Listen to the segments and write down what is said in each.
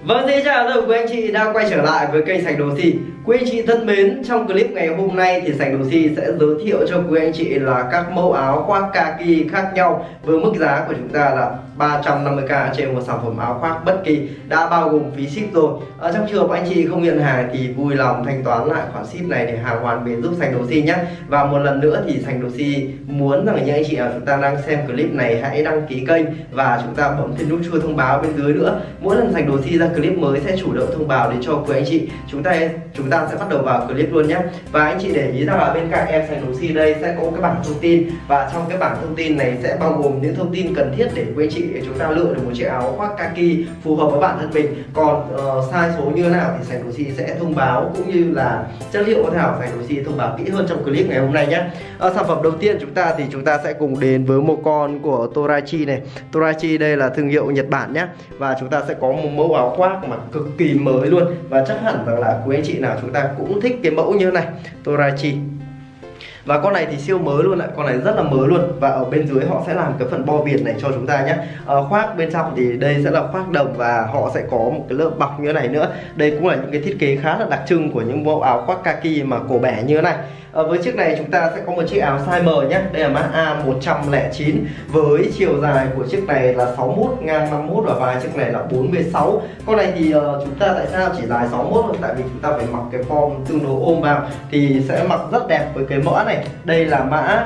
Vâng, xin chào tất cả quý anh chị đã quay trở lại với kênh Sành Đồ Xì. Quý anh chị thân mến, trong clip ngày hôm nay thì Sành Đồ Xì sẽ giới thiệu cho quý anh chị là các mẫu áo khoác kaki khác nhau với mức giá của chúng ta là 350k trên một sản phẩm áo khoác bất kỳ, đã bao gồm phí ship rồi. Ở trong trường hợp anh chị không nhận hàng thì vui lòng thanh toán lại khoản ship này để hàng hoàn bền giúp Sành Đồ Xì nhé. Và một lần nữa thì Sành Đồ Xì muốn rằng những anh chị nào chúng ta đang xem clip này hãy đăng ký kênh và chúng ta bấm thêm nút chuông thông báo bên dưới nữa. Mỗi lần Sành Đồ Xì ra clip mới sẽ chủ động thông báo đến cho quý anh chị. Chúng ta sẽ bắt đầu vào clip luôn nhé. Và anh chị để ý rằng là bên cạnh em Sành Đồ Xì đây sẽ có cái bảng thông tin, và trong cái bảng thông tin này sẽ bao gồm những thông tin cần thiết để quý anh chị chúng ta lựa được một chiếc áo khoác kaki phù hợp với bản thân mình. Còn size số như thế nào thì Sành Đồ Xì sẽ thông báo, cũng như là chất liệu thế nào Sành Đồ Xì thông báo kỹ hơn trong clip ngày hôm nay nhé. Sản phẩm đầu tiên chúng ta sẽ cùng đến với một con của Torachi này. Torachi đây là thương hiệu Nhật Bản nhé, và chúng ta sẽ có một mẫu áo khoác mà cực kỳ mới luôn, và chắc hẳn rằng là quý anh chị nào chúng ta cũng thích cái mẫu như thế này, Torachi. Và con này thì siêu mới luôn ạ, con này rất là mới luôn. Và ở bên dưới họ sẽ làm cái phần bo viền này cho chúng ta nhé. Khoác bên trong thì đây sẽ là khoác đồng, và họ sẽ có một cái lớp bọc như thế này nữa. Đây cũng là những cái thiết kế khá là đặc trưng của những mẫu áo khoác kaki mà cổ bẻ như thế này. Với chiếc này chúng ta sẽ có một chiếc áo size M nhé. Đây là mã A109 với chiều dài của chiếc này là 61, ngang 51 và vai chiếc này là 46. Con này thì chúng ta tại sao chỉ dài 61 thôi? Tại vì chúng ta phải mặc cái form tương đối ôm vào thì sẽ mặc rất đẹp với cái mã này. Đây là mã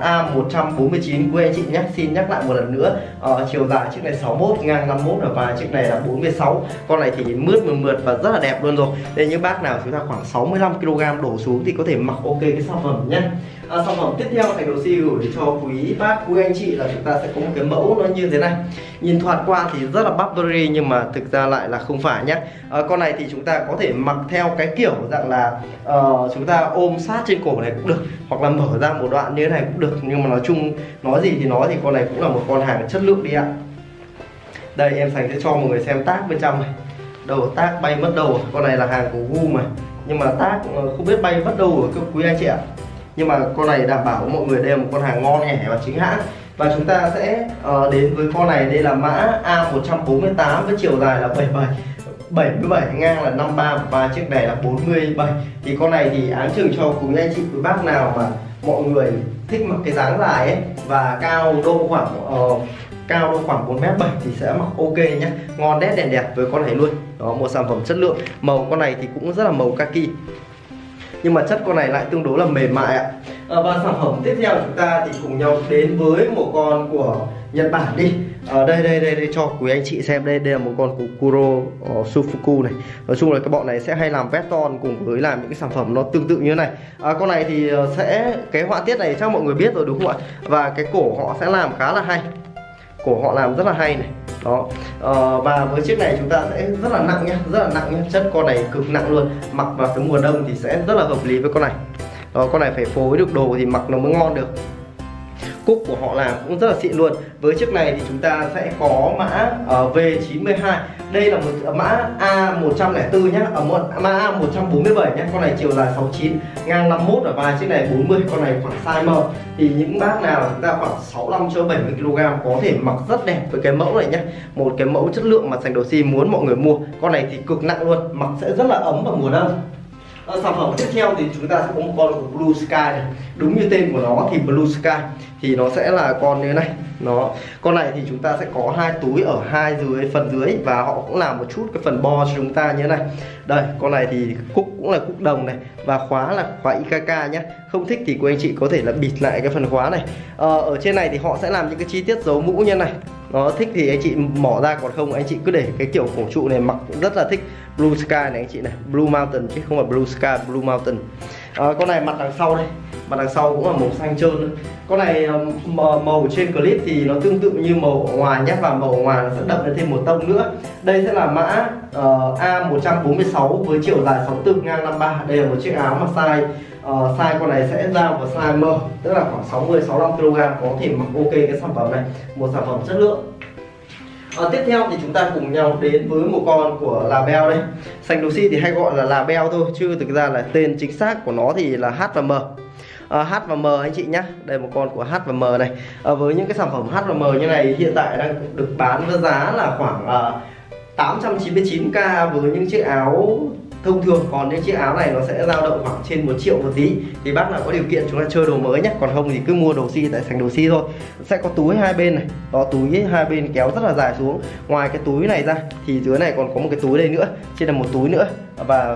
A149 quý anh chị nhé. Xin nhắc lại một lần nữa, chiều dài chiếc này 61, ngang 51 và vai chiếc này là 46. Con này thì mượt và rất là đẹp luôn rồi. Đây những bác nào chúng ta khoảng 65 kg đổ xuống thì có thể mặc ok cái sản phẩm nhé. Sản phẩm tiếp theo Sành Đồ Xì gửi cho quý bác quý anh chị là chúng ta sẽ có một cái mẫu nó như thế này. Nhìn thoạt qua thì rất là Burberry nhưng mà thực ra lại là không phải nhé. Con này thì chúng ta có thể mặc theo cái kiểu dạng là chúng ta ôm sát trên cổ này cũng được, hoặc là mở ra một đoạn như thế này cũng được. Nhưng mà nói chung nói gì thì nói, thì con này cũng là một con hàng chất lượng đi ạ. Đây em Sành sẽ cho mọi người xem tag bên trong này. Đầu tag bay mất đầu, con này là hàng của Gu mà, nhưng mà tag không biết bay mất đâu rồi quý anh chị ạ. Nhưng mà con này đảm bảo mọi người đây là một con hàng ngon nhẹ và chính hãng. Và chúng ta sẽ đến với con này, đây là mã A148 với chiều dài là 77, ngang là 53 và chiếc này là 47. Thì con này thì áng chừng cho quý anh chị quý bác nào mà mọi người thích mặc cái dáng dài ấy và cao độ khoảng 1m7 thì sẽ mặc ok nhé. Ngon đét đèn đẹp với con này luôn. Đó, một sản phẩm chất lượng. Màu con này thì cũng rất là màu kaki, nhưng mà chất con này lại tương đối là mềm mại ạ. Và sản phẩm tiếp theo chúng ta thì cùng nhau đến với một con của Nhật Bản đi. Đây cho quý anh chị xem. Đây là một con của Kuro Sufuku này. Nói chung là cái bọn này sẽ hay làm Veston cùng với làm những cái sản phẩm nó tương tự như thế này. Con này thì sẽ cái họa tiết này chắc mọi người biết rồi đúng không ạ? Và cái cổ họ sẽ làm khá là hay, cổ họ làm rất là hay này. Đó. Và với chiếc này chúng ta sẽ rất là nặng nhé, chất con này cực nặng luôn. Mặc vào cái mùa đông thì sẽ rất là hợp lý với con này. Đó, con này phải phối được đồ thì mặc nó mới ngon được. Cúc của họ làm cũng rất là xịn luôn. Với chiếc này thì chúng ta sẽ có mã V92. Đây là một mã A104 nhé, mã A147 nhé. Con này chiều dài 69, ngang 51 và vai chiếc này 40. Con này khoảng size M. Thì những bác nào chúng ta khoảng 65 cho 70 kg có thể mặc rất đẹp với cái mẫu này nhé. Một cái mẫu chất lượng mà Sành Đồ Xì muốn mọi người mua. Con này thì cực nặng luôn, mặc sẽ rất là ấm vào mùa đông. Sản phẩm tiếp theo thì chúng ta sẽ có một con của Blue Sky này. Đúng như tên của nó thì Blue Sky thì nó sẽ là con như thế này. Con này thì chúng ta sẽ có hai túi ở phần dưới, và họ cũng làm một chút cái phần bo cho chúng ta như thế này. Đây, con này thì cúc cũng là cúc đồng này, và khóa là khóa IKK nhé. Không thích thì quý anh chị có thể là bịt lại cái phần khóa này. Ở trên này thì họ sẽ làm những cái chi tiết dấu mũ như thế này. Nó thích thì anh chị mỏ ra, còn không anh chị cứ để cái kiểu cổ trụ này mặc rất là thích. Blue Sky này anh chị này, Blue Mountain chứ không phải Blue Sky, Blue Mountain. Con này mặt đằng sau đây, mặt đằng sau cũng là màu xanh trơn nữa. Con này màu trên clip thì nó tương tự như màu ở ngoài nhé, và màu ở ngoài nó sẽ đậm lên thêm một tông nữa. Đây sẽ là mã A146 với chiều dài 64, ngang 53. Đây là một chiếc áo mà size con này sẽ giao vào size M, tức là khoảng 60-65 kg có thể mặc ok cái sản phẩm này. Một sản phẩm chất lượng. Tiếp theo thì chúng ta cùng nhau đến với một con của Label đây. Sành Đồ Xì thì hay gọi là Label thôi, chứ thực ra là tên chính xác của nó thì là H và M. H và M anh chị nhé. Đây một con của H và M này. Với những cái sản phẩm H và M như này hiện tại đang được bán với giá là khoảng 899k với những chiếc áo thông thường, còn những chiếc áo này nó sẽ dao động khoảng trên 1 triệu một tí. Thì bác nào có điều kiện chúng ta chơi đồ mới nhé, còn không thì cứ mua đồ si tại sành đồ si thôi. Sẽ có túi hai bên này, đó, túi hai bên kéo rất là dài xuống. Ngoài cái túi này ra thì dưới này còn có một cái túi đây nữa, trên là một túi nữa. Và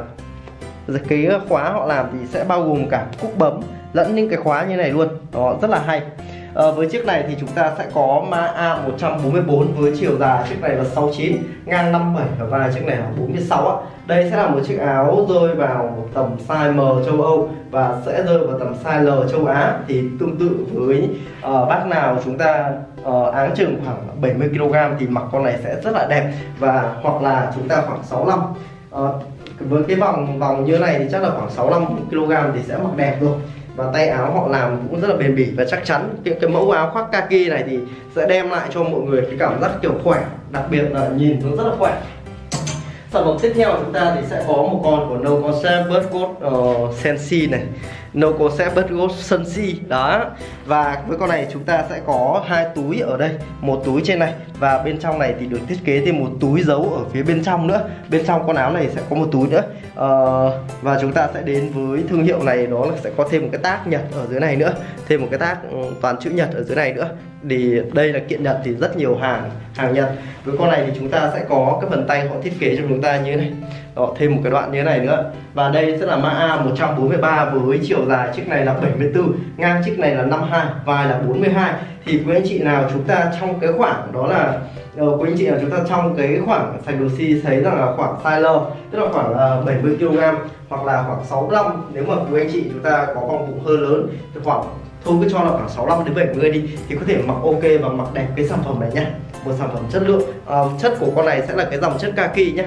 cái khóa họ làm thì sẽ bao gồm cả cúc bấm lẫn những cái khóa như này luôn, đó, rất là hay. Với chiếc này thì chúng ta sẽ có mã A144 với chiều dài chiếc này là 69, ngang 57 và vai chiếc này là 46 ạ. Đây sẽ là một chiếc áo rơi vào tầm size M châu Âu và sẽ rơi vào tầm size L châu Á. Thì tương tự với bác nào chúng ta áng chừng khoảng 70 kg thì mặc con này sẽ rất là đẹp, và hoặc là chúng ta khoảng 65. Với cái vòng như này thì chắc là khoảng 65 kg thì sẽ mặc đẹp rồi. Và tay áo họ làm cũng rất là bền bỉ và chắc chắn. Cái mẫu áo khoác kaki này thì sẽ đem lại cho mọi người cái cảm giác kiểu khỏe, đặc biệt là nhìn nó rất là khỏe. Sản phẩm tiếp theo chúng ta thì sẽ có một con của No Concept Birchwood Sensi này, No Concept Birchwood Sensi đó. Và với con này chúng ta sẽ có hai túi ở đây, một túi trên này và bên trong này thì được thiết kế thêm một túi giấu ở phía bên trong nữa. Bên trong con áo này sẽ có một túi nữa. Và chúng ta sẽ đến với thương hiệu này, đó là sẽ có thêm một cái tag Nhật ở dưới này nữa, thêm một cái tag toàn chữ Nhật ở dưới này nữa. Thì đây là kiện Nhật thì rất nhiều hàng Nhật. Với con này thì chúng ta sẽ có cái phần tay họ thiết kế cho chúng ta như thế này. Đó, thêm một cái đoạn như thế này nữa. Và đây sẽ là mã A143 với chiều dài chiếc này là 74, ngang chiếc này là 52, vai là 42. Thì quý anh chị nào chúng ta trong cái khoảng đó là quý anh chị nào chúng ta trong cái khoảng sành đồ si thấy rằng là khoảng size L, tức là khoảng 70 kg hoặc là khoảng 65, nếu mà quý anh chị chúng ta có vòng bụng hơi lớn thì khoảng thôi cứ cho là khoảng 65 đến 70 đi thì có thể mặc ok và mặc đẹp cái sản phẩm này nhé. Một sản phẩm chất lượng. Chất của con này sẽ là cái dòng chất kaki nhé.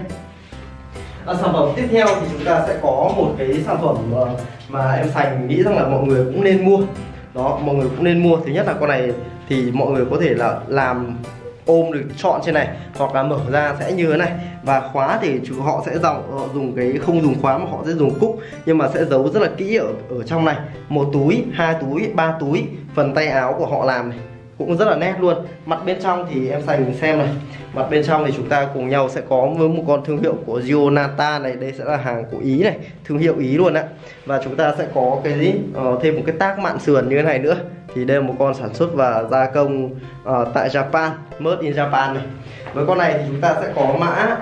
Sản phẩm tiếp theo thì chúng ta sẽ có một cái sản phẩm mà em Sành nghĩ rằng là mọi người cũng nên mua. Đó, mọi người cũng nên mua. Thứ nhất là con này thì mọi người có thể là làm ôm được chọn trên này, hoặc là mở ra sẽ như thế này. Và khóa thì họ sẽ dùng cái không dùng khóa mà họ sẽ dùng cúc, nhưng mà sẽ giấu rất là kỹ ở trong này. Một túi, hai túi, ba túi. Phần tay áo của họ làm này cũng rất là nét luôn. Mặt bên trong thì em Sành xem này. Mặt bên trong thì chúng ta cùng nhau sẽ có với một con thương hiệu của Gionata này. Đây sẽ là hàng của Ý này, thương hiệu Ý luôn ạ. Và chúng ta sẽ có cái gì? Thêm một cái tag mạn sườn như thế này nữa. Thì đây là một con sản xuất và gia công tại Japan, made in Japan này. Với con này thì chúng ta sẽ có mã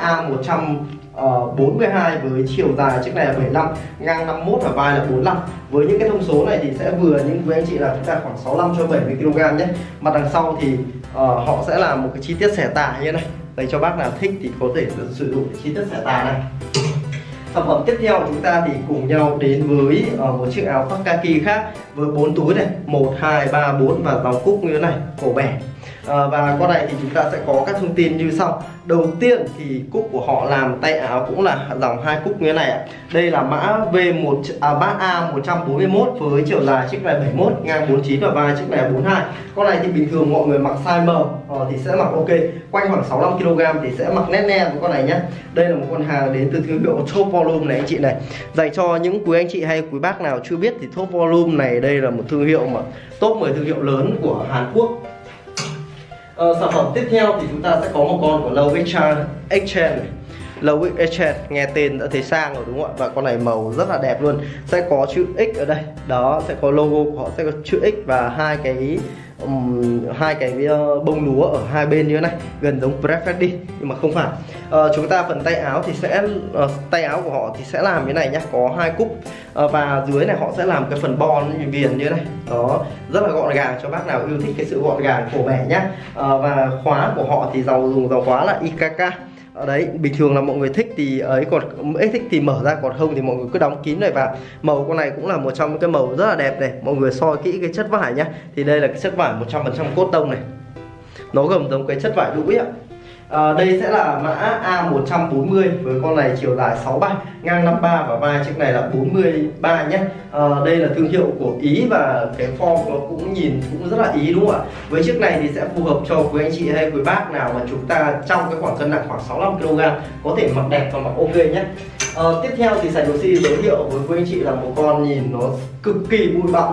A142 với chiều dài chiếc này là 75, ngang 51 và vai là 45. Với những cái thông số này thì sẽ vừa những quý anh chị là chúng ta khoảng 65 cho 70 kg nhé. Mặt đằng sau thì họ sẽ làm một cái chi tiết xẻ tà như thế này. Đây, cho bác nào thích thì có thể sử dụng chi tiết xẻ tà này. Sản phẩm tiếp theo chúng ta thì cùng nhau đến với một chiếc áo khoác kaki khác với 4 túi này, 1, 2, 3, 4 và dòng cúc như thế này, cổ bẻ. Và con này thì chúng ta sẽ có các thông tin như sau. Đầu tiên thì cúc của họ làm tay áo cũng là dòng hai cúc như thế này ạ. Đây là mã mã A141 với chiều dài chiếc này 71, ngang 49 và vai chiếc này là 42. Con này thì bình thường mọi người mặc size M thì sẽ mặc ok, quanh khoảng 65 kg thì sẽ mặc nét nè với con này nhé. Đây là một con hàng đến từ thương hiệu Top Volume này anh chị này. Dành cho những quý anh chị hay quý bác nào chưa biết thì Top Volume này đây là một thương hiệu mà top 10 thương hiệu lớn của Hàn Quốc. Sản phẩm tiếp theo thì chúng ta sẽ có một con của Low Exchange này. Low Exchange nghe tên đã thấy sang rồi đúng không ạ? Và con này màu rất là đẹp luôn. Sẽ có chữ X ở đây. Đó, sẽ có logo của họ, sẽ có chữ X và hai cái bông lúa ở hai bên như thế này, gần giống Prefect đi nhưng mà không phải. Chúng ta phần tay áo thì sẽ tay áo của họ thì sẽ làm như này nhá, có hai cúc và dưới này họ sẽ làm cái phần bo viền như thế này. Đó, rất là gọn gàng cho bác nào yêu thích cái sự gọn gàng cổ bẻ nhá. Và khóa của họ thì dùng dòng khóa là IKK. Ở đấy, bình thường là mọi người thích thì ấy, còn ít thích thì mở ra, còn không thì mọi người cứ đóng kín này vào. Màu con này cũng là một trong những cái màu rất là đẹp này. Mọi người soi kỹ cái chất vải nhá. Thì đây là cái chất vải 100% cốt tông này. Nó gần giống cái chất vải đũi ạ. Đây sẽ là mã A140 với con này chiều dài 63, ngang 53 và vai chiếc này là 43 nhé. Đây là thương hiệu của Ý và cái form nó cũng nhìn cũng rất là Ý đúng không ạ? Với chiếc này thì sẽ phù hợp cho quý anh chị hay quý bác nào mà chúng ta trong cái khoảng cân nặng khoảng 65 kg có thể mặc đẹp và mặc ok nhé. Tiếp theo thì Sành Đồ Si giới thiệu với quý anh chị là một con nhìn nó cực kỳ bụi bặm luôn.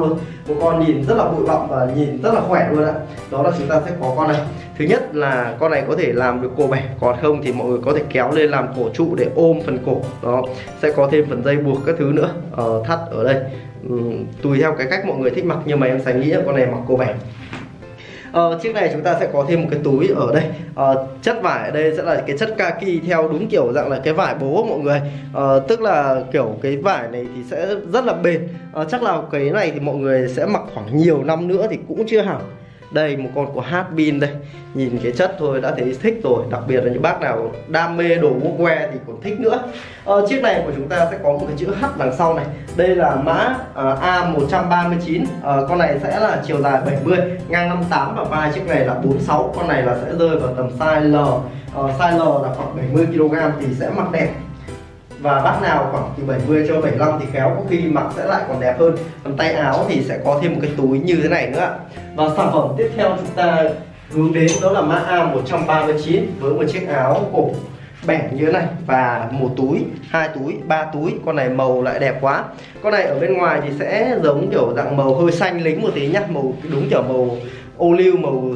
một con nhìn rất là bụi bặm và nhìn rất là khỏe luôn ạ. Đó là chúng ta sẽ có con này. Thứ nhất là con này có thể làm được cổ bẻ, còn không thì mọi người có thể kéo lên làm cổ trụ để ôm phần cổ. Đó, sẽ có thêm phần dây buộc các thứ nữa, thắt ở đây. Tùy theo cái cách mọi người thích mặc, nhưng mà em sẽ nghĩ là con này mặc cổ bẻ. Chiếc này chúng ta sẽ có thêm một cái túi ở đây. Chất vải ở đây sẽ là cái chất kaki theo đúng kiểu dạng là cái vải bố mọi người. Tức là kiểu cái vải này thì sẽ rất là bền. Chắc là cái này thì mọi người sẽ mặc khoảng nhiều năm nữa thì cũng chưa hỏng. Đây một con của Hatbin đây, nhìn cái chất thôi đã thấy thích rồi, đặc biệt là những bác nào đam mê đồ workwear thì còn thích nữa. Chiếc này của chúng ta sẽ có một cái chữ H đằng sau này. Đây là mã A139. Con này sẽ là chiều dài 70, ngang 58 và vai chiếc này là 46. Con này là sẽ rơi vào tầm size L. Size L là khoảng 70 kg thì sẽ mặc đẹp. Và bác nào khoảng từ 70 cho 75 thì khéo có khi mặc sẽ lại còn đẹp hơn. Còn tay áo thì sẽ có thêm một cái túi như thế này nữa. Và sản phẩm tiếp theo chúng ta hướng đến đó là mã A139 với một chiếc áo cổ bẻ như thế này và một túi, 2 túi, 3 túi. Con này màu lại đẹp quá. Con này ở bên ngoài thì sẽ giống kiểu dạng màu hơi xanh lính một tí nhá, màu đúng kiểu màu ô liu,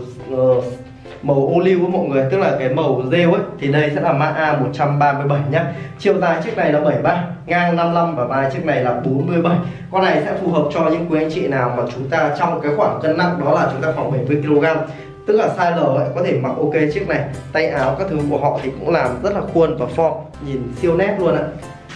màu ô liu với mọi người, tức là cái màu rêu ấy. Thì đây sẽ là mã A137 nhá. Chiều dài chiếc này là 73, ngang 55 và vai chiếc này là 47. Con này sẽ phù hợp cho những quý anh chị nào mà chúng ta trong cái khoảng cân nặng đó là chúng ta khoảng 70 kg, tức là size L ấy, có thể mặc ok chiếc này. Tay áo các thứ của họ thì cũng làm rất là khuôn và form, nhìn siêu nét luôn ạ.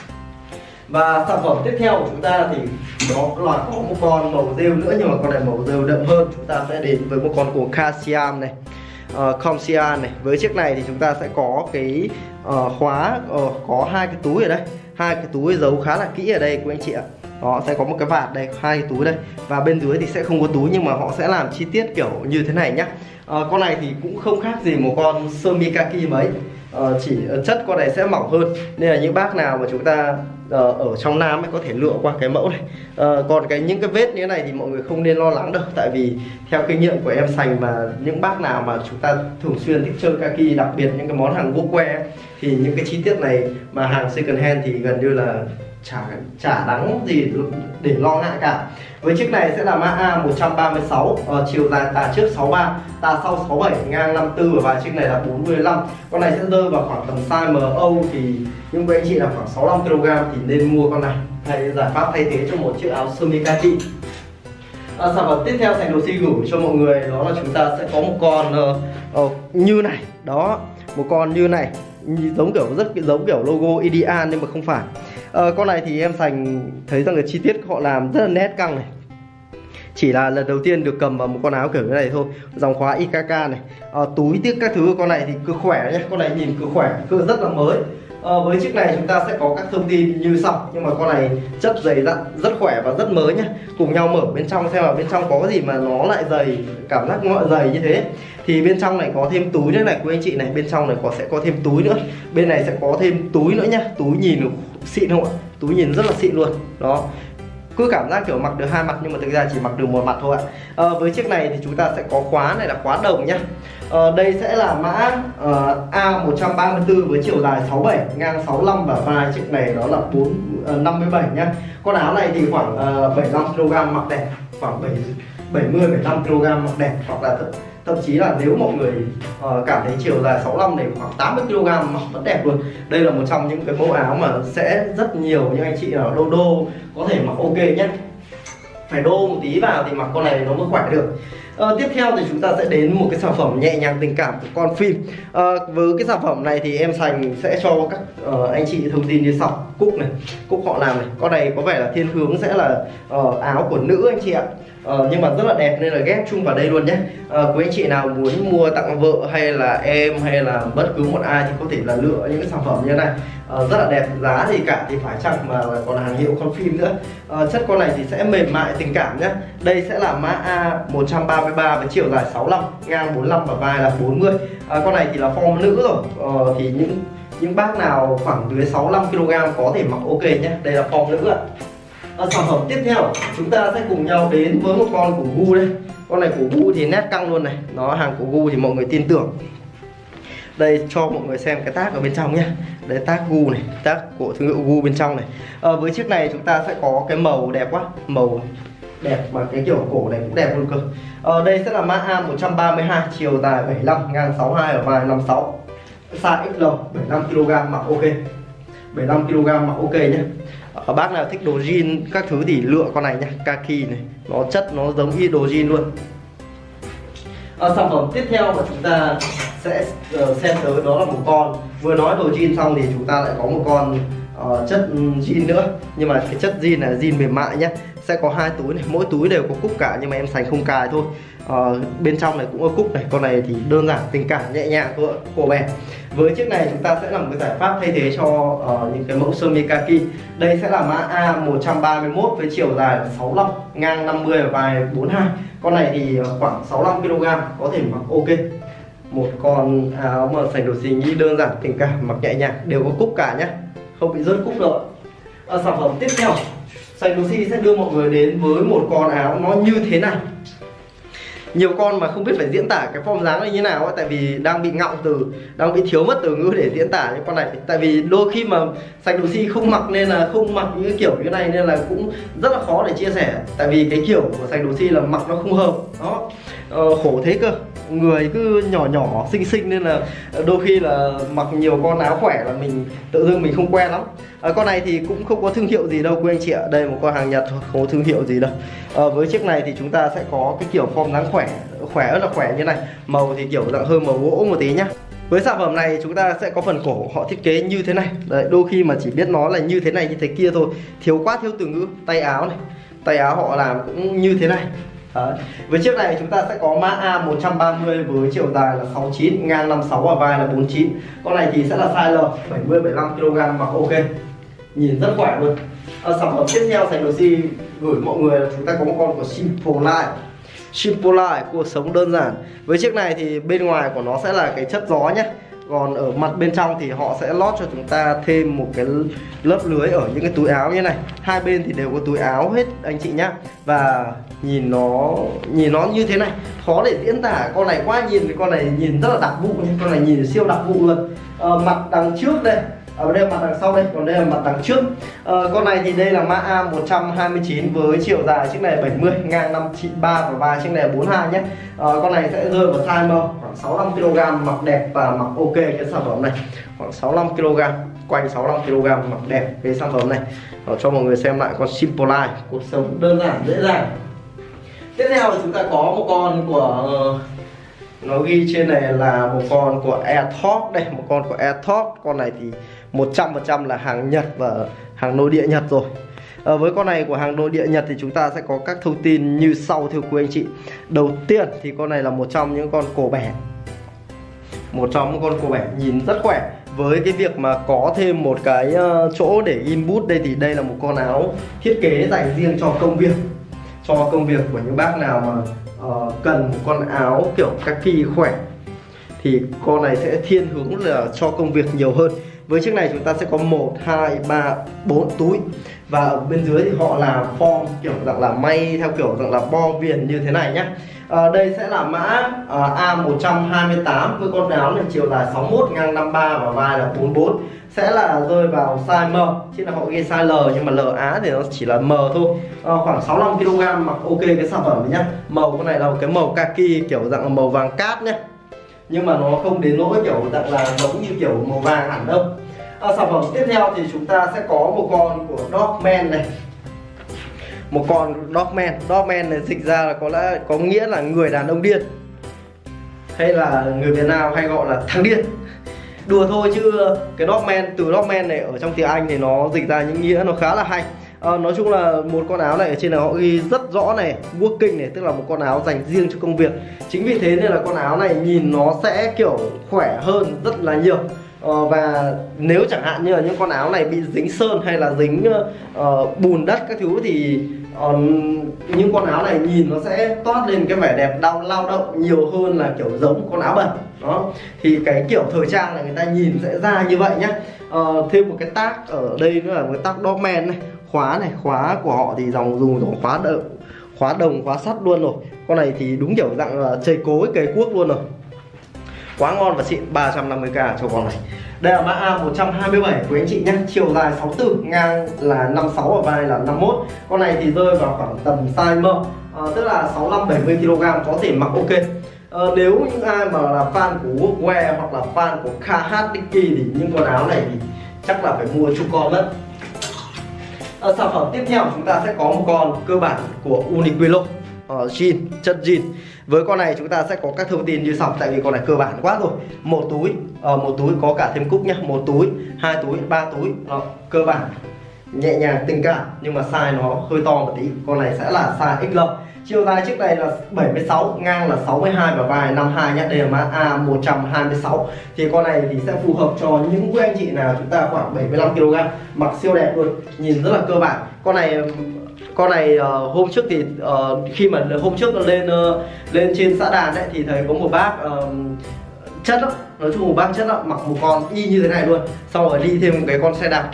Và sản phẩm tiếp theo của chúng ta thì đó là có một con màu rêu nữa, nhưng mà con này màu rêu đậm hơn. Chúng ta sẽ đến với một con của Kasiam này, Comsian này. Với chiếc này thì chúng ta sẽ có cái khóa, có 2 cái túi ở đây, 2 cái túi giấu khá là kỹ ở đây quý anh chị ạ. Đó, sẽ có một cái vạt đây, 2 cái túi đây, và bên dưới thì sẽ không có túi, nhưng mà họ sẽ làm chi tiết kiểu như thế này nhá. Con này thì cũng không khác gì một con sơ mi kaki mấy, chỉ chất con này sẽ mỏng hơn, nên là những bác nào mà chúng ta ở trong Nam ấy có thể lựa qua cái mẫu này. Còn những cái vết như thế này thì mọi người không nên lo lắng đâu, tại vì theo kinh nghiệm của em sành và những bác nào mà chúng ta thường xuyên thích chơi kaki, đặc biệt những cái món hàng workwear thì những cái chi tiết này mà hàng second hand thì gần như là chả đáng gì để lo ngại cả. Với chiếc này sẽ là mã A136, chiều dài tà trước 63, tà sau 67, ngang 54 và chiếc này là 45. Con này sẽ rơi vào khoảng tầm size MO thì những quý anh chị là khoảng 65 kg thì nên mua con này hay giải pháp thay thế cho một chiếc áo sơ mi kaki. Sản phẩm tiếp theo Sành Đồ Si gửi cho mọi người đó là chúng ta sẽ có một con như này. Đó, một con như này, giống kiểu rất giống kiểu logo Ideal nhưng mà không phải. Con này thì em Sành thấy rằng cái chi tiết họ làm rất là nét căng này. Chỉ là lần đầu tiên được cầm vào một con áo kiểu như này thôi. Dòng khóa IKK này, túi tiếc các thứ của con này thì cực khỏe nhé. Con này nhìn cực khỏe, cực rất là mới. Với chiếc này chúng ta sẽ có các thông tin như sau, nhưng mà con này chất dày dặn, rất khỏe và rất mới nhá. Cùng nhau mở bên trong xem là bên trong có cái gì mà nó lại dày, cảm giác ngọi dày như thế. Thì bên trong này có thêm túi nữa này quý anh chị này, bên trong này sẽ có thêm túi nữa. Bên này sẽ có thêm túi nữa nhá. Túi nhìn xịn không ạ? Túi nhìn rất là xịn luôn. Đó, cứ cảm giác kiểu mặc được 2 mặt nhưng mà thực ra chỉ mặc được 1 mặt thôi ạ. Với chiếc này thì chúng ta sẽ có khóa này là khóa đồng nhá. Đây sẽ là mã A134 với chiều dài 67, ngang 65 và vai chiếc này đó là 57 nhá. Con áo này thì khoảng 75 kg mặc đẹp, khoảng 70-75 kg mặc đẹp, hoặc là thậm chí là nếu mọi người cảm thấy chiều dài 65 này khoảng 80 kg mặc vẫn đẹp luôn. Đây là một trong những cái mẫu áo mà sẽ rất nhiều những anh chị nào đô có thể mặc ok nhé. Phải đô một tí vào thì mặc con này nó mới khỏe được. Tiếp theo thì chúng ta sẽ đến một cái sản phẩm nhẹ nhàng tình cảm của con phim. Với cái sản phẩm này thì em Sành sẽ cho các anh chị thông tin như sau. Cúc này, cúc họ làm này. Con này có vẻ là thiên hướng sẽ là áo của nữ anh chị ạ. Nhưng mà rất là đẹp nên là ghép chung vào đây luôn nhé. Quý anh chị nào muốn mua tặng vợ hay là em hay là bất cứ một ai thì có thể là lựa những cái sản phẩm như thế này. Rất là đẹp, giá thì cả thì phải chăng mà còn là hàng hiệu con phim nữa. Chất con này thì sẽ mềm mại tình cảm nhé. Đây sẽ là mã A133 với chiều dài 65, ngang 45 và vai là 40. Con này thì là form nữ rồi. Thì những bác nào khoảng dưới 65 kg có thể mặc ok nhé. Đây là form nữ ạ. Sản phẩm tiếp theo chúng ta sẽ cùng nhau đến với một con của Gu đây. Con này của Gu thì nét căng luôn này. Nó hàng của Gu thì mọi người tin tưởng. Đây cho mọi người xem cái tag ở bên trong nhé. Đấy, tag Gu này, tag của thương hiệu Gu bên trong này. Với chiếc này chúng ta sẽ có cái màu đẹp quá, màu đẹp, mà cái kiểu cổ này cũng đẹp luôn cơ. Đây sẽ là mã A132, chiều dài 75, ngang 62 và vai 56, size XL, 75kg, mặc ok. 75kg mặc ok nhé. Bác nào thích đồ jean các thứ thì lựa con này nhé, kaki này, nó chất nó giống y đồ jean luôn. Sản phẩm tiếp theo mà chúng ta sẽ xem tới đó là một con, vừa nói đồ jean xong thì chúng ta lại có một con chất jean nữa, nhưng mà cái chất jean là jean mềm mại nhé. Sẽ có 2 túi này, mỗi túi đều có cúc cả, nhưng mà em Sành không cài thôi. Bên trong này cũng có cúc này. Con này thì đơn giản, tình cảm, nhẹ nhàng thôi, cổ bè. Với chiếc này chúng ta sẽ làm cái giải pháp thay thế cho những cái mẫu sơ mi kaki. Đây sẽ là mã A131 với chiều dài 65, ngang 50 và vai 42. Con này thì khoảng 65kg, có thể mặc ok. Một con áo mà Sành Đồ Xì nghĩ đơn giản, tình cảm, mặc nhẹ nhàng, đều có cúc cả nhé, không bị rớt cúc đâu. Sản phẩm tiếp theo Sành Đồ Xì sẽ đưa mọi người đến với một con áo nó như thế này. Nhiều con mà không biết phải diễn tả cái form dáng này như nào ấy, tại vì đang bị ngọng từ, đang bị thiếu mất từ ngữ để diễn tả những con này. Tại vì đôi khi mà Sành Đồ Xì không mặc, nên là không mặc những cái kiểu như này, nên là cũng rất là khó để chia sẻ. Tại vì cái kiểu của Sành Đồ Xì là mặc nó không hợp đó, khổ thế cơ. Người cứ nhỏ nhỏ xinh xinh nên là đôi khi là mặc nhiều con áo khỏe là mình tự dưng mình không quen lắm. Con này thì cũng không có thương hiệu gì đâu quý anh chị ạ. Đây một con hàng Nhật không có thương hiệu gì đâu. Với chiếc này thì chúng ta sẽ có cái kiểu form dáng khỏe rất là khỏe như này. Màu thì kiểu dạng hơi màu gỗ một tí nhá. Với sản phẩm này chúng ta sẽ có phần cổ họ thiết kế như thế này. Đấy, đôi khi mà chỉ biết nó là như thế này như thế kia thôi, thiếu thiếu từ ngữ. Tay áo này, tay áo họ làm cũng như thế này. Đấy. Với chiếc này chúng ta sẽ có mã A130 với chiều dài là 69, ngang 56 và vai là 49. Con này thì sẽ là size L, 70-75kg, mặc ok, nhìn rất khỏe luôn. Sản phẩm tiếp theo Sành Đồ Xì gửi mọi người là chúng ta có một con của Simple Life. Simple Life, cuộc sống đơn giản. Với chiếc này thì bên ngoài của nó sẽ là cái chất gió nhé. Còn ở mặt bên trong thì họ sẽ lót cho chúng ta thêm một cái lớp lưới ở những cái túi áo như này. Hai bên thì đều có túi áo hết anh chị nhá. Và nhìn nó như thế này, khó để diễn tả. Con này quá nhìn thì con này nhìn rất là đặc vụ nhé. Con này nhìn siêu đặc vụ luôn. Mặt đằng trước đây, ở đây là mặt đằng sau đây, còn đây là mặt đằng trước. Con này thì đây là mã A129 với chiều dài chiếc này 70, ngang 53 và vai chiếc này 42 nhé. Con này sẽ rơi vào size M, khoảng 65kg, mặc đẹp và mặc ok cái sản phẩm này. Khoảng 65kg, quanh 65kg, mặc đẹp cái sản phẩm này. Cho mọi người xem lại con Simple Life, cuộc sống đơn giản dễ dàng. Tiếp theo thì chúng ta có một con của nó ghi trên này là một con của AirTalk đây, một con của AirTalk. Con này thì 100% là hàng Nhật và hàng nội địa Nhật rồi. Với con này của hàng nội địa Nhật thì chúng ta sẽ có các thông tin như sau thưa quý anh chị. Đầu tiên thì con này là một trong những con cổ bẻ, một trong những con cổ bẻ nhìn rất khỏe. Với cái việc mà có thêm một cái chỗ để in bút đây thì đây là một con áo thiết kế dành riêng cho công việc, cho công việc của những bác nào mà cần một con áo kiểu kaki khỏe thì con này sẽ thiên hướng là cho công việc nhiều hơn. Với chiếc này chúng ta sẽ có 1, 2, 3, 4 túi. Và ở bên dưới thì họ làm form kiểu dạng là may theo kiểu dạng là bo viền như thế này nhé. Đây sẽ là mã A128 với con áo này chiều dài 61, ngang 53 và vai là 44. Sẽ là rơi vào size M, chứ là họ ghi size L nhưng mà L Á thì nó chỉ là M thôi. Khoảng 65kg, mặc ok cái sản phẩm này nhá. Màu con này là một cái màu kaki kiểu dạng là màu vàng cát nhé, nhưng mà nó không đến nỗi kiểu dạng là giống như kiểu màu vàng hẳn đâu. Sản phẩm tiếp theo thì chúng ta sẽ có một con của Dogman này. Một con Dogman. Dogman này dịch ra là có nghĩa là người đàn ông điên, hay là người Việt Nam hay gọi là thằng điên. Đùa thôi chứ cái Dogman, từ Dogman này ở trong tiếng Anh thì nó dịch ra những nghĩa nó khá là hay. Nói chung là một con áo này ở trên này họ ghi rất rõ này, working này, tức là một con áo dành riêng cho công việc. Chính vì thế nên là con áo này nhìn nó sẽ kiểu khỏe hơn rất là nhiều. Và nếu chẳng hạn như là những con áo này bị dính sơn hay là dính bùn đất các thứ thì những con áo này nhìn nó sẽ toát lên cái vẻ đẹp lao động nhiều hơn là kiểu giống con áo bẩn đó. Thì cái kiểu thời trang này người ta nhìn sẽ ra như vậy nhá. Thêm một cái tag ở đây nữa là một cái tag Dogman này. Khóa của họ thì dùng khóa đồng, khóa sắt luôn rồi. Con này thì đúng kiểu dạng là chày cối cày cuốc luôn rồi. Quá ngon và xịn, 350k cho con này. Đây là mã A127 của anh chị nhé. Chiều dài 64, ngang là 56 và vai là 51. Con này thì rơi vào khoảng tầm size M, tức là 65-70 kg, có thể mặc ok. Nếu những ai mà là fan của workwear hoặc là fan của KH Dicky thì những con áo này thì chắc là phải mua cho con mất. Sản phẩm tiếp theo chúng ta sẽ có một con cơ bản của Uniqlo, jean, chất jean. Với con này chúng ta sẽ có các thông tin như sau, tại vì con này cơ bản quá rồi. Một túi có cả thêm cúc nhá, một túi, 2 túi, 3 túi, cơ bản nhẹ nhàng tình cảm, nhưng mà size nó hơi to một tí. Con này sẽ là size XL. Chiều dài chiếc này là 76, ngang là 62 và vai 52 nhé. Đây là mã A126. Thì con này thì sẽ phù hợp cho những quý anh chị nào chúng ta khoảng 75 kg, mặc siêu đẹp luôn, nhìn rất là cơ bản. Con này hôm trước thì khi mà hôm trước lên trên xã đàn ấy, thì thấy có một bác chất lắm, nói chung một bác chất lắm, mặc một con y như thế này luôn, xong rồi đi thêm một cái con xe đạp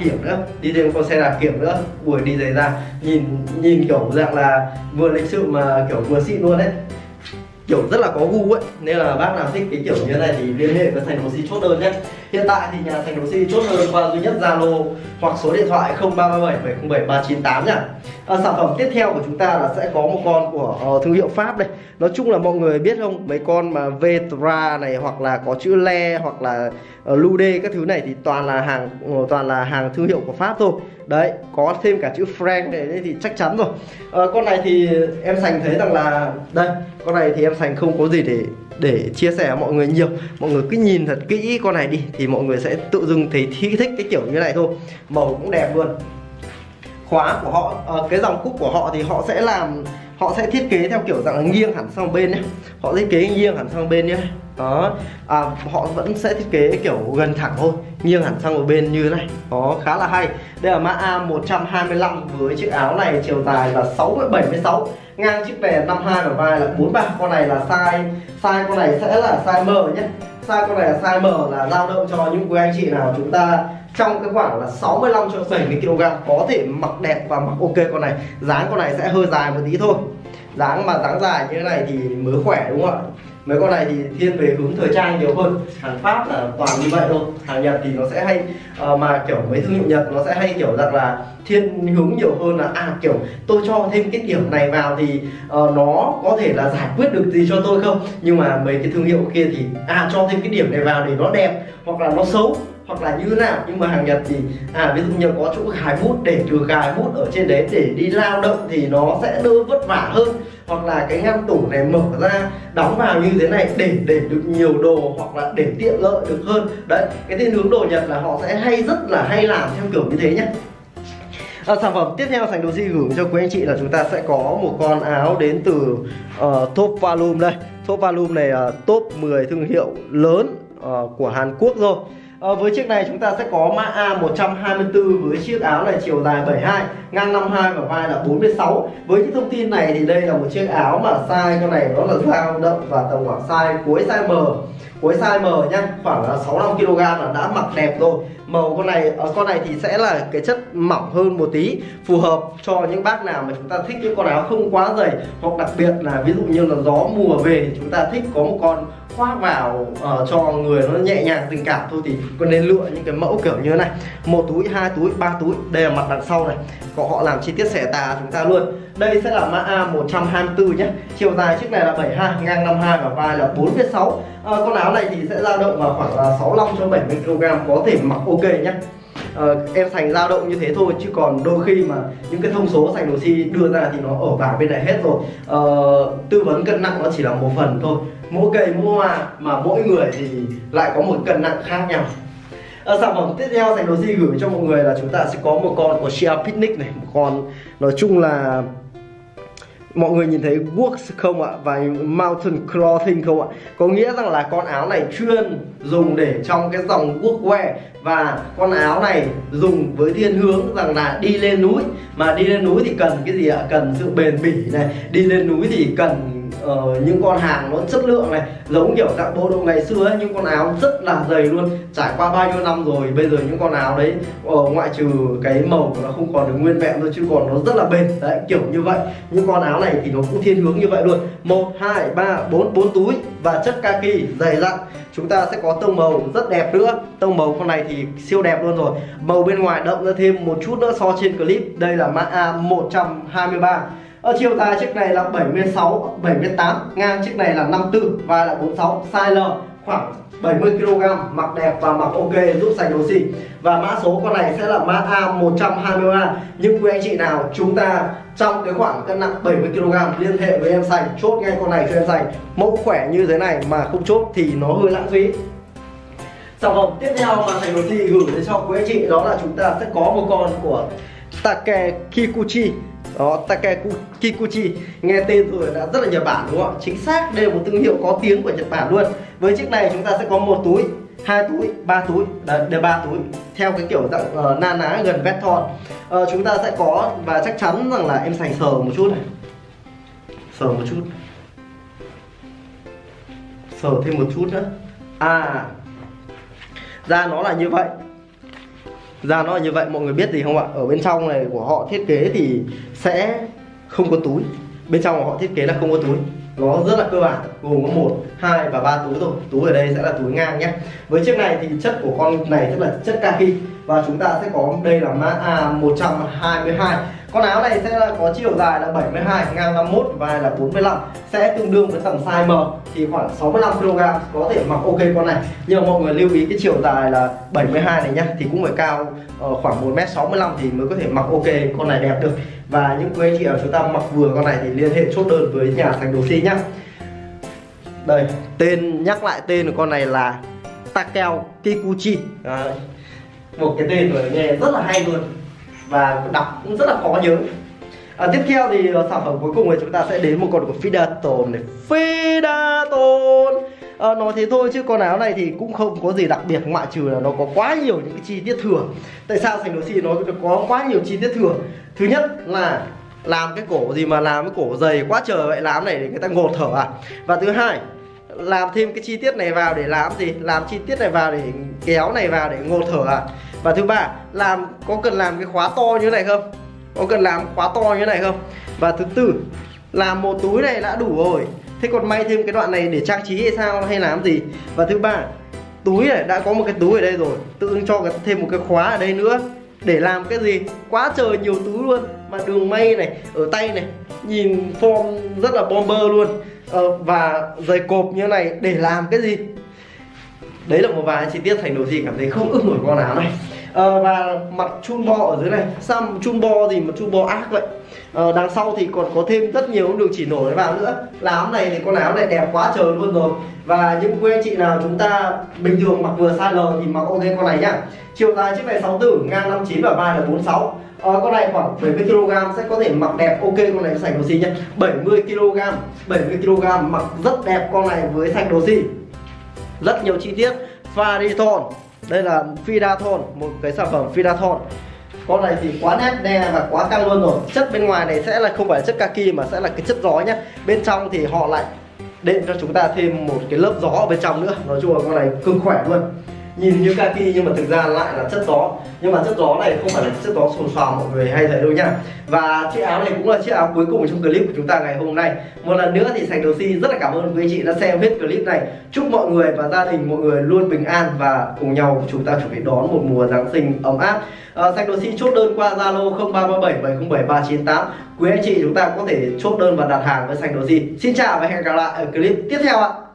kiểm nữa, buổi đi giày ra nhìn kiểu dạng là vừa lịch sự mà kiểu vừa xịn luôn đấy, kiểu rất là có gu ấy. Nên là bác nào thích cái kiểu như thế này thì liên hệ với Sành Đồ Si chốt đơn nhé. Hiện tại thì nhà Sành Đồ Si chốt đơn qua duy nhất Zalo hoặc số điện thoại 0337 707 398 nhá. Sản phẩm tiếp theo của chúng ta là sẽ có một con của thương hiệu Pháp đây. Nói chung là mọi người biết không, mấy con mà Vetra này hoặc là có chữ Le hoặc là Lude các thứ này thì toàn là hàng thương hiệu của Pháp thôi. Đấy, có thêm cả chữ Frank này thì chắc chắn rồi. Con này thì em Sành thấy rằng là đây, con này thì em Sành không có gì để chia sẻ với mọi người nhiều. Mọi người cứ nhìn thật kỹ con này đi thì mọi người sẽ tự dưng thấy thích cái kiểu như này thôi. Màu cũng đẹp luôn. Khóa của họ, cái dòng cúc của họ thì họ sẽ thiết kế theo kiểu dạng là nghiêng hẳn sang bên nhé. Họ thiết kế nghiêng hẳn sang bên nhé. Đó, họ vẫn sẽ thiết kế kiểu gần thẳng thôi, nghiêng hẳn sang một bên như thế này. Đó, khá là hay. Đây là mã A125 với chiếc áo này, chiều dài là 76, ngang chiếc bè 52 và vai là 43. Con này là size con này sẽ là size M nhé. Size con này là size M, là dao động cho những quý anh chị nào chúng ta trong cái khoảng là 65 cho 70 kg, có thể mặc đẹp và mặc ok. Con này dáng con này sẽ hơi dài một tí thôi, dáng dài như thế này thì mới khỏe đúng không ạ. Mấy con này thì thiên về hướng thời trang nhiều hơn. Hàng Pháp là toàn như vậy thôi. Hàng Nhật thì nó sẽ hay mà kiểu mấy thương hiệu Nhật nó sẽ hay kiểu rằng là thiên hướng nhiều hơn là kiểu tôi cho thêm cái điểm này vào thì nó có thể là giải quyết được gì cho tôi không. Nhưng mà mấy cái thương hiệu kia thì cho thêm cái điểm này vào để nó đẹp hoặc là nó xấu hoặc là như thế nào. Nhưng mà hàng Nhật thì ví dụ như có chỗ gài bút, để được gài bút ở trên đấy để đi lao động thì nó sẽ đỡ vất vả hơn, hoặc là cái ngăn tủ này mở ra đóng vào như thế này để được nhiều đồ hoặc là để tiện lợi được hơn. Đấy, cái thiên hướng đồ Nhật là họ sẽ rất là hay làm theo kiểu như thế nhé. Sản phẩm tiếp theo Sành Đồ Si gửi cho quý anh chị là chúng ta sẽ có một con áo đến từ Top Volume đây. Top Volume này là top 10 thương hiệu lớn của Hàn Quốc rồi. Với chiếc này chúng ta sẽ có mã A124 với chiếc áo này, chiều dài 72, ngang 52 và vai là 46. Với những thông tin này thì đây là một chiếc áo mà size con này nó là dao động và tầm khoảng size cuối size M nhá, khoảng là 65 kg là đã mặc đẹp rồi. Màu con này thì sẽ là cái chất mỏng hơn một tí, phù hợp cho những bác nào mà chúng ta thích những con áo không quá dày, hoặc đặc biệt là ví dụ như là gió mùa về thì chúng ta thích có một con khoác vào cho người nó nhẹ nhàng tình cảm thôi thì con nên lựa những cái mẫu kiểu như thế này. 1 túi, 2 túi, 3 túi. Đây là mặt đằng sau này, có họ làm chi tiết xẻ tà chúng ta luôn. Đây sẽ là mã A124 nhé. Chiều dài chiếc này là 72, ngang 52 và vai là 46. Con áo này thì sẽ dao động vào khoảng là 65 cho 70 kg, có thể mặc ok nhé. Em Sành dao động như thế thôi, chứ còn đôi khi mà những cái thông số Sành Đồ Si đưa ra thì nó ở bảng bên này hết rồi. Tư vấn cân nặng nó chỉ là một phần thôi, mỗi cây mỗi hoa mà mỗi người thì lại có một cân nặng khác nhau. Sản phẩm tiếp theo Sành Đồ Si gửi cho mọi người là chúng ta sẽ có một con của Shea Picnic này, một con nói chung là mọi người nhìn thấy works không ạ, và mountain clothing không ạ, có nghĩa rằng là con áo này chuyên dùng để trong cái dòng workwear, và con áo này dùng với thiên hướng rằng là đi lên núi, mà đi lên núi thì cần cái gì ạ? Cần sự bền bỉ này, đi lên núi thì cần những con hàng nó chất lượng này, giống kiểu dạng bộ đồ ngày xưa ấy, những con áo rất là dày luôn, trải qua bao nhiêu năm rồi, bây giờ những con áo đấy ngoại trừ cái màu của nó không còn được nguyên vẹn thôi chứ còn nó rất là bền đấy, kiểu như vậy. Những con áo này thì nó cũng thiên hướng như vậy luôn. 1 2 3 4 túi và chất kaki dày dặn. Chúng ta sẽ có tông màu rất đẹp nữa. Tông màu con này thì siêu đẹp luôn rồi. Màu bên ngoài đậm ra thêm một chút nữa so trên clip. Đây là mã A123. Ở chiều dài chiếc này là 76, 78, ngang chiếc này là 54, vai là 46, size L khoảng 70 kg, mặc đẹp và mặc ok, giúp sành đồ xi. Và mã số con này sẽ là mã A123. Nhưng quý anh chị nào chúng ta trong cái khoảng cân nặng 70 kg liên hệ với em Sành, chốt ngay con này cho em Sành. Mẫu khỏe như thế này mà không chốt thì nó hơi lãng phí. Sản phẩm tiếp theo mà Sành đồ xi gửi đến cho quý anh chị đó là chúng ta sẽ có một con của Take Kikuchi. Đó, Take Kikuchi, nghe tên rồi đã rất là Nhật Bản đúng không ạ? Chính xác, đây là một thương hiệu có tiếng của Nhật Bản luôn. Với chiếc này chúng ta sẽ có 1 túi, 2 túi, 3 túi, đây 3 túi theo cái kiểu dạng na ná gần vét thon. Chúng ta sẽ có, và chắc chắn rằng là em Sành sờ một chút này, sờ một chút, sờ thêm một chút nữa. Da nó là như vậy. Da nó là như vậy, mọi người biết gì không ạ? Ở bên trong này của họ thiết kế thì sẽ không có túi. Bên trong của họ thiết kế là không có túi. Nó rất là cơ bản, gồm có 1, 2 và 3 túi thôi. Túi ở đây sẽ là túi ngang nhé. Với chiếc này thì chất của con này tức là chất kaki. Và chúng ta sẽ có, đây là mã A122. Con áo này sẽ là có chiều dài là 72, ngang 51, vai là 45. Sẽ tương đương với tầm size M thì khoảng 65 kg, có thể mặc ok con này. Nhưng mà mọi người lưu ý cái chiều dài là 72 này nhá, thì cũng phải cao khoảng 1m65 thì mới có thể mặc ok con này đẹp được. Và những quý anh chị nào chúng ta mặc vừa con này thì liên hệ chốt đơn với nhà Sành đồ xi nhá. Đây, tên, nhắc lại tên của con này là Take Kikuchi. Đấy, một cái tên rồi nghe rất là hay luôn và đọc cũng rất là khó nhớ. Tiếp theo thì sản phẩm cuối cùng thì chúng ta sẽ đến một con của Fidaton này. Fidaton, nói thế thôi chứ con áo này thì cũng không có gì đặc biệt, ngoại trừ là nó có quá nhiều những cái chi tiết thừa. Tại sao Sành đồ xi nó có quá nhiều chi tiết thừa? Thứ nhất là làm cái cổ gì mà làm cái cổ dày quá trời vậy, làm này để người ta ngột thở à? Và thứ hai, làm thêm cái chi tiết này vào để làm gì? Làm chi tiết này vào để kéo này vào để ngột thở à? Và thứ ba, có cần làm cái khóa to như thế này không? Có cần làm khóa to như thế này không? Và thứ tư, làm một túi này đã đủ rồi, thế còn may thêm cái đoạn này để trang trí hay sao, hay làm gì? Và thứ ba, túi này đã có một cái túi ở đây rồi, tự dưng cho thêm một cái khóa ở đây nữa để làm cái gì? Quá trời nhiều túi luôn. Mà đường may này, ở tay này, nhìn form rất là bomber luôn. Và giày cộp như thế này để làm cái gì? Đấy là một vài chi tiết Sành đồ xi cảm thấy không ưng nổi con áo này. Và mặt chun bo ở dưới này, sao chun bo gì mà chun bo ác vậy? Đằng sau thì còn có thêm rất nhiều đường chỉ nổi vào nữa. Là áo này thì con áo này đẹp quá trời luôn rồi. Và những quý anh chị nào chúng ta bình thường mặc vừa size L thì mặc ok con này nhá. Chiều dài chiếc này 64, ngang 59 và vai là 46. Con này khoảng 70 kg sẽ có thể mặc đẹp ok con này với Sành đồ xi nhé. 70 kg mặc rất đẹp con này với Sành đồ xi. Rất nhiều chi tiết. Fidaton, đây là Fidaton, một cái sản phẩm Fidaton. Con này thì quá nét đe và quá căng luôn rồi. Chất bên ngoài này sẽ là không phải chất kaki mà sẽ là cái chất gió nhé. Bên trong thì họ lại đệm cho chúng ta thêm một cái lớp gió ở bên trong nữa. Nói chung là con này cực khỏe luôn. Nhìn như kaki nhưng mà thực ra lại là chất gió. Nhưng mà chất gió này không phải là chất gió xồn xoàm mọi người hay thấy đâu nhá. Và chiếc áo này cũng là chiếc áo cuối cùng trong clip của chúng ta ngày hôm nay. Một lần nữa thì Sành đồ xi rất là cảm ơn quý anh chị đã xem hết clip này. Chúc mọi người và gia đình mọi người luôn bình an và cùng nhau chúng ta chuẩn bị đón một mùa Giáng sinh ấm áp. Sành đồ xi chốt đơn qua Zalo 0337 707 398. Quý anh chị chúng ta có thể chốt đơn và đặt hàng với Sành đồ xi. Xin chào và hẹn gặp lại ở clip tiếp theo ạ.